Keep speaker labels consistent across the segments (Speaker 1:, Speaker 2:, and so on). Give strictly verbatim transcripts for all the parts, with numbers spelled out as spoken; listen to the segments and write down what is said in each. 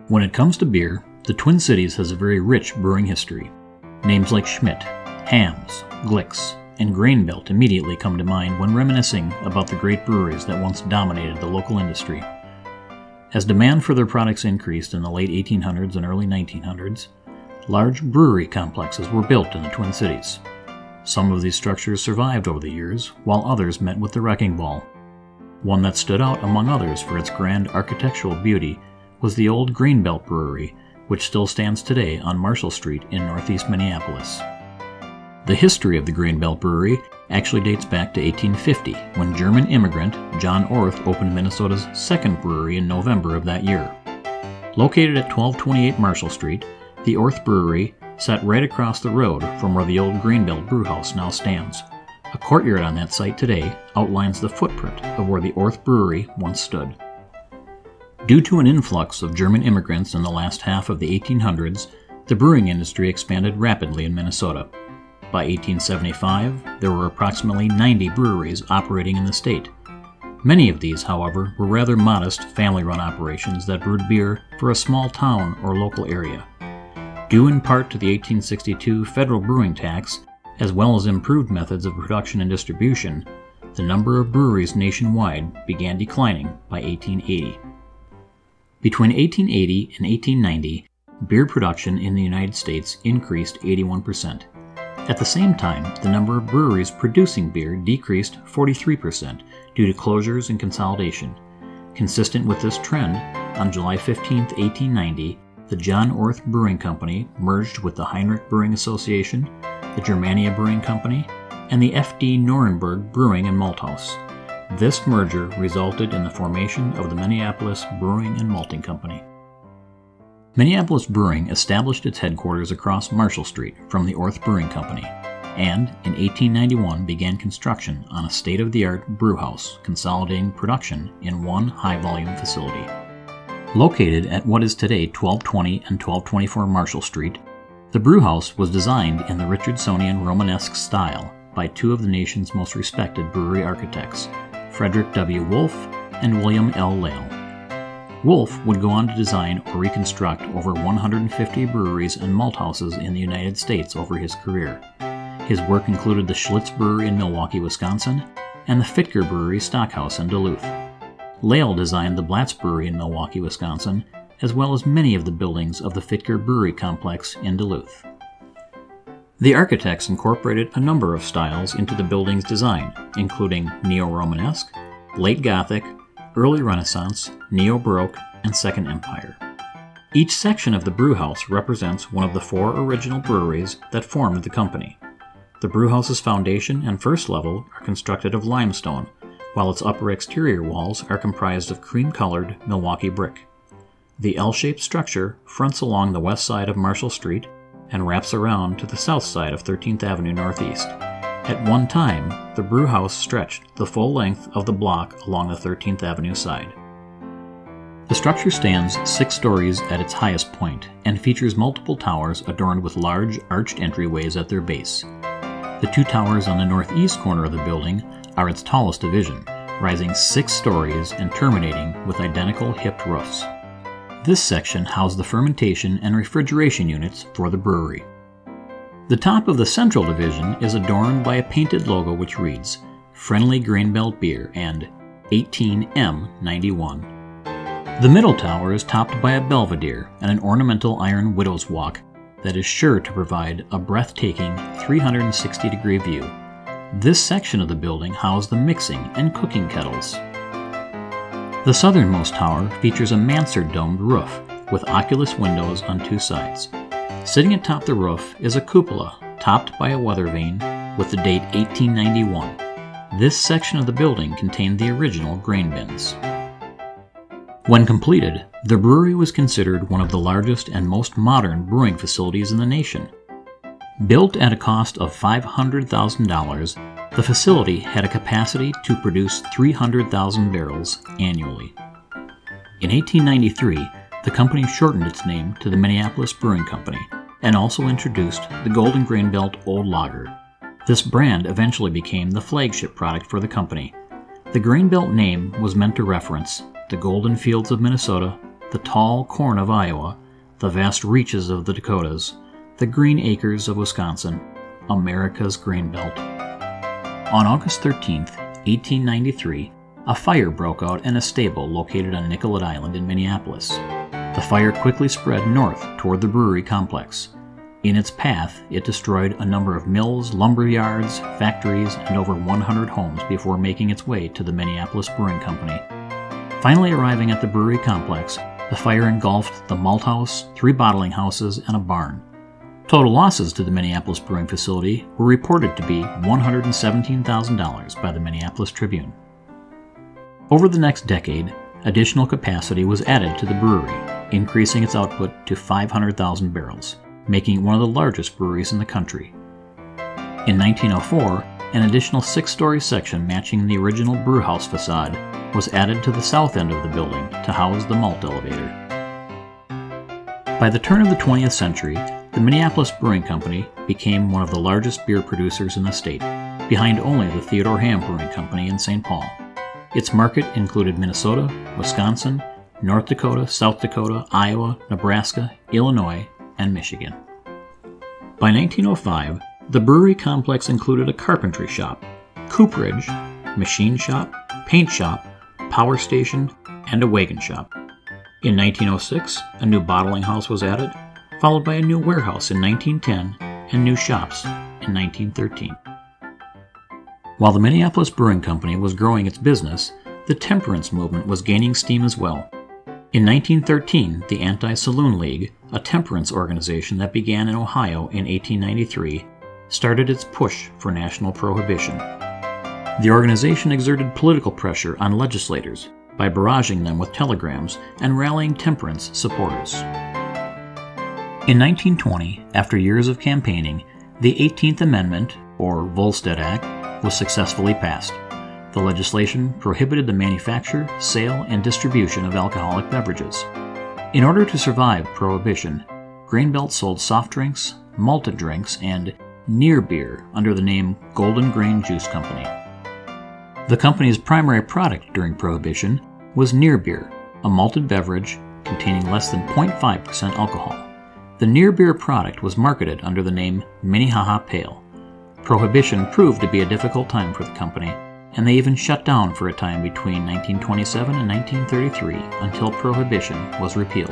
Speaker 1: When it comes to beer, the Twin Cities has a very rich brewing history. Names like Schmidt, Hamm's, Gluek's, and Grain Belt immediately come to mind when reminiscing about the great breweries that once dominated the local industry. As demand for their products increased in the late eighteen hundreds and early nineteen hundreds, large brewery complexes were built in the Twin Cities. Some of these structures survived over the years, while others met with the wrecking ball. One that stood out among others for its grand architectural beauty was the old Grain Belt Brewery, which still stands today on Marshall Street in Northeast Minneapolis. The history of the Grain Belt Brewery actually dates back to eighteen fifty, when German immigrant John Orth opened Minnesota's second brewery in November of that year. Located at twelve twenty-eight Marshall Street, the Orth Brewery sat right across the road from where the old Grain Belt Brewhouse now stands. A courtyard on that site today outlines the footprint of where the Orth Brewery once stood. Due to an influx of German immigrants in the last half of the eighteen hundreds, the brewing industry expanded rapidly in Minnesota. By eighteen seventy-five, there were approximately ninety breweries operating in the state. Many of these, however, were rather modest family-run operations that brewed beer for a small town or local area. Due in part to the eighteen sixty-two federal brewing tax, as well as improved methods of production and distribution, the number of breweries nationwide began declining by eighteen eighty. Between eighteen eighty and eighteen ninety, beer production in the United States increased eighty-one percent. At the same time, the number of breweries producing beer decreased forty-three percent due to closures and consolidation. Consistent with this trend, on July fifteenth, eighteen ninety, the John Orth Brewing Company merged with the Heinrich Brewing Association, the Germania Brewing Company, and the F D Nuremberg Brewing and Malt House. This merger resulted in the formation of the Minneapolis Brewing and Malting Company. Minneapolis Brewing established its headquarters across Marshall Street from the Orth Brewing Company, and in eighteen ninety-one began construction on a state-of-the-art brewhouse, consolidating production in one high-volume facility. Located at what is today twelve twenty and twelve twenty-four Marshall Street, the brewhouse was designed in the Richardsonian Romanesque style by two of the nation's most respected brewery architects, Frederick W. Wolf and William L. Lale. Wolf would go on to design or reconstruct over one hundred fifty breweries and malt houses in the United States over his career. His work included the Schlitz Brewery in Milwaukee, Wisconsin, and the Fittger Brewery Stockhouse in Duluth. Lale designed the Blatz Brewery in Milwaukee, Wisconsin, as well as many of the buildings of the Fittger Brewery complex in Duluth. The architects incorporated a number of styles into the building's design, including Neo-Romanesque, Late Gothic, Early Renaissance, Neo-Baroque, and Second Empire. Each section of the brewhouse represents one of the four original breweries that formed the company. The brewhouse's foundation and first level are constructed of limestone, while its upper exterior walls are comprised of cream-colored Milwaukee brick. The L-shaped structure fronts along the west side of Marshall Street and wraps around to the south side of thirteenth Avenue Northeast. At one time, the brewhouse stretched the full length of the block along the thirteenth Avenue side. The structure stands six stories at its highest point and features multiple towers adorned with large arched entryways at their base. The two towers on the northeast corner of the building are its tallest division, rising six stories and terminating with identical hipped roofs. This section housed the fermentation and refrigeration units for the brewery. The top of the central division is adorned by a painted logo which reads, Friendly Grain Belt Beer and eighteen M ninety-one. The middle tower is topped by a belvedere and an ornamental iron widow's walk that is sure to provide a breathtaking three hundred sixty degree view. This section of the building housed the mixing and cooking kettles. The southernmost tower features a mansard-domed roof with oculus windows on two sides. Sitting atop the roof is a cupola topped by a weather vane with the date eighteen ninety-one. This section of the building contained the original grain bins. When completed, the brewery was considered one of the largest and most modern brewing facilities in the nation. Built at a cost of five hundred thousand dollars, the facility had a capacity to produce three hundred thousand barrels annually. In eighteen ninety-three, the company shortened its name to the Minneapolis Brewing Company and also introduced the Golden Grain Belt Old Lager. This brand eventually became the flagship product for the company. The Grain Belt name was meant to reference the golden fields of Minnesota, the the tall corn of Iowa, the vast reaches of the Dakotas, the green acres of Wisconsin, America's grain belt. On August thirteenth, eighteen ninety-three, a fire broke out in a stable located on Nicollet Island in Minneapolis. The fire quickly spread north toward the brewery complex. In its path, it destroyed a number of mills, lumber yards, factories, and over one hundred homes before making its way to the Minneapolis Brewing Company. Finally arriving at the brewery complex, the fire engulfed the malt house, three bottling houses, and a barn. Total losses to the Minneapolis Brewing facility were reported to be one hundred seventeen thousand dollars by the Minneapolis Tribune. Over the next decade, additional capacity was added to the brewery, increasing its output to five hundred thousand barrels, making it one of the largest breweries in the country. In nineteen oh four, an additional six-story section matching the original brewhouse facade was added to the south end of the building to house the malt elevator. By the turn of the twentieth century, the Minneapolis Brewing Company became one of the largest beer producers in the state, behind only the Theodore Hamm Brewing Company in Saint Paul. Its market included Minnesota, Wisconsin, North Dakota, South Dakota, Iowa, Nebraska, Illinois, and Michigan. By nineteen oh five, the brewery complex included a carpentry shop, cooperage, machine shop, paint shop, power station, and a wagon shop. In nineteen oh six, a new bottling house was added, followed by a new warehouse in nineteen ten and new shops in nineteen thirteen. While the Minneapolis Brewing Company was growing its business, the temperance movement was gaining steam as well. In nineteen thirteen, the Anti-Saloon League, a temperance organization that began in Ohio in eighteen ninety-three, started its push for national prohibition. The organization exerted political pressure on legislators by barraging them with telegrams and rallying temperance supporters. In nineteen twenty, after years of campaigning, the eighteenth Amendment, or Volstead Act, was successfully passed. The legislation prohibited the manufacture, sale, and distribution of alcoholic beverages. In order to survive Prohibition, Grain Belt sold soft drinks, malted drinks, and near beer under the name Golden Grain Juice Company. The company's primary product during Prohibition was near beer, a malted beverage containing less than zero point five percent alcohol. The near beer product was marketed under the name Minnehaha Pale. Prohibition proved to be a difficult time for the company, and they even shut down for a time between nineteen twenty-seven and nineteen thirty-three until Prohibition was repealed.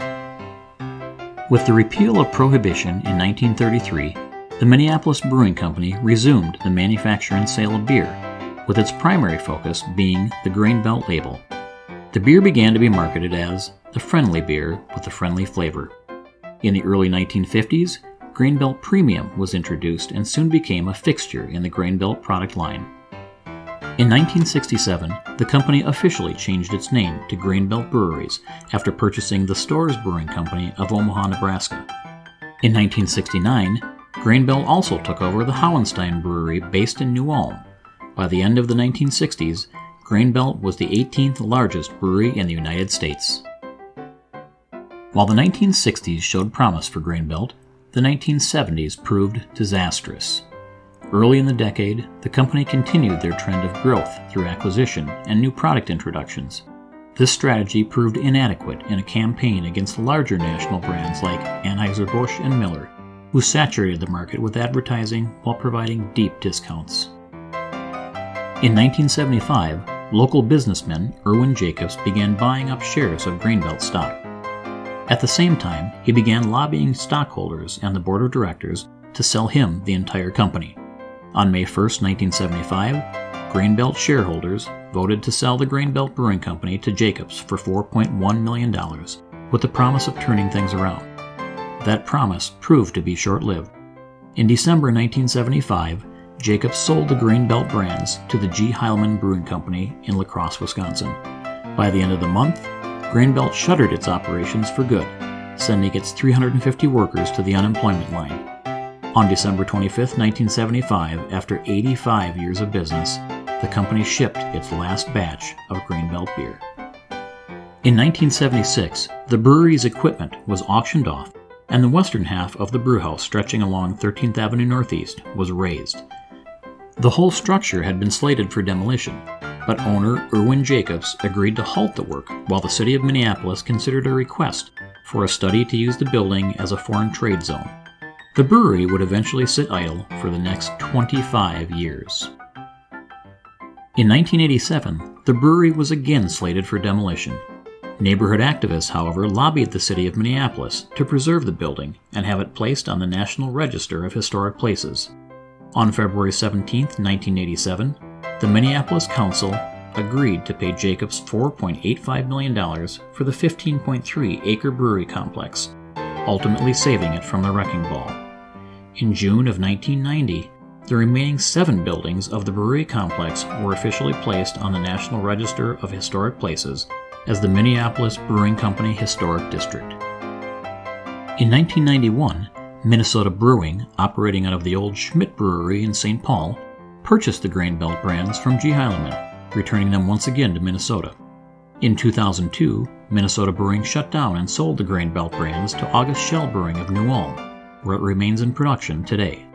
Speaker 1: With the repeal of Prohibition in nineteen thirty-three, the Minneapolis Brewing Company resumed the manufacture and sale of beer, with its primary focus being the Grain Belt label. The beer began to be marketed as the friendly beer with a friendly flavor. In the early nineteen fifties, Grain Belt Premium was introduced and soon became a fixture in the Grain Belt product line. In nineteen sixty-seven, the company officially changed its name to Grain Belt Breweries after purchasing the Storrs Brewing Company of Omaha, Nebraska. In nineteen sixty-nine, Grain Belt also took over the Howenstein Brewery based in New Ulm. By the end of the nineteen sixties, Grain Belt was the eighteenth largest brewery in the United States. While the nineteen sixties showed promise for Grain Belt, the nineteen seventies proved disastrous. Early in the decade, the company continued their trend of growth through acquisition and new product introductions. This strategy proved inadequate in a campaign against larger national brands like Anheuser-Busch and Miller, who saturated the market with advertising while providing deep discounts. In nineteen seventy-five, local businessman Irwin Jacobs began buying up shares of Grain Belt stock. At the same time, he began lobbying stockholders and the board of directors to sell him the entire company. On May first, nineteen seventy-five, Grain Belt shareholders voted to sell the Grain Belt Brewing Company to Jacobs for four point one million dollars, with the promise of turning things around. That promise proved to be short-lived. In December nineteen seventy-five, Jacobs sold the Grain Belt brands to the G. Heilman Brewing Company in La Crosse, Wisconsin. By the end of the month, Grain Belt shuttered its operations for good, sending its three hundred fifty workers to the unemployment line. On December twenty-fifth, nineteen seventy-five, after eighty-five years of business, the company shipped its last batch of Grain Belt beer. In nineteen seventy-six, the brewery's equipment was auctioned off, and the western half of the brewhouse stretching along thirteenth Avenue Northeast was razed. The whole structure had been slated for demolition, but owner Irwin Jacobs agreed to halt the work while the city of Minneapolis considered a request for a study to use the building as a foreign trade zone. The brewery would eventually sit idle for the next twenty-five years. In nineteen eighty-seven, the brewery was again slated for demolition. Neighborhood activists, however, lobbied the city of Minneapolis to preserve the building and have it placed on the National Register of Historic Places. On February seventeenth, nineteen eighty-seven, the Minneapolis Council agreed to pay Jacobs four point eight five million dollars for the fifteen point three acre brewery complex, ultimately saving it from the wrecking ball. In June of nineteen ninety, the remaining seven buildings of the brewery complex were officially placed on the National Register of Historic Places as the Minneapolis Brewing Company Historic District. In nineteen ninety-one, Minnesota Brewing, operating out of the old Schmidt Brewery in Saint Paul, purchased the Grain Belt brands from G. Heilemann, returning them once again to Minnesota. In two thousand two, Minnesota Brewing shut down and sold the Grain Belt brands to August Shell Brewing of New Ulm, where it remains in production today.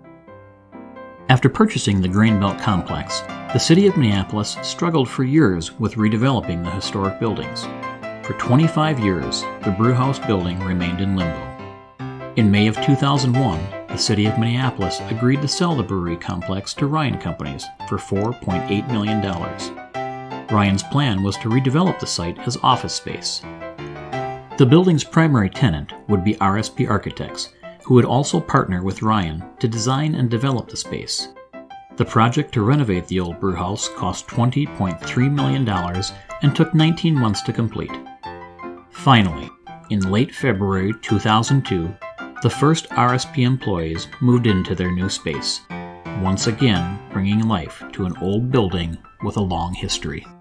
Speaker 1: After purchasing the Grain Belt complex, the city of Minneapolis struggled for years with redeveloping the historic buildings. For twenty-five years, the brewhouse building remained in limbo. In May of two thousand one, the city of Minneapolis agreed to sell the brewery complex to Ryan Companies for four point eight million dollars. Ryan's plan was to redevelop the site as office space. The building's primary tenant would be R S P Architects, who would also partner with Ryan to design and develop the space. The project to renovate the old brewhouse cost twenty point three million dollars and took nineteen months to complete. Finally, in late February two thousand two, the first R S P employees moved into their new space, once again bringing life to an old building with a long history.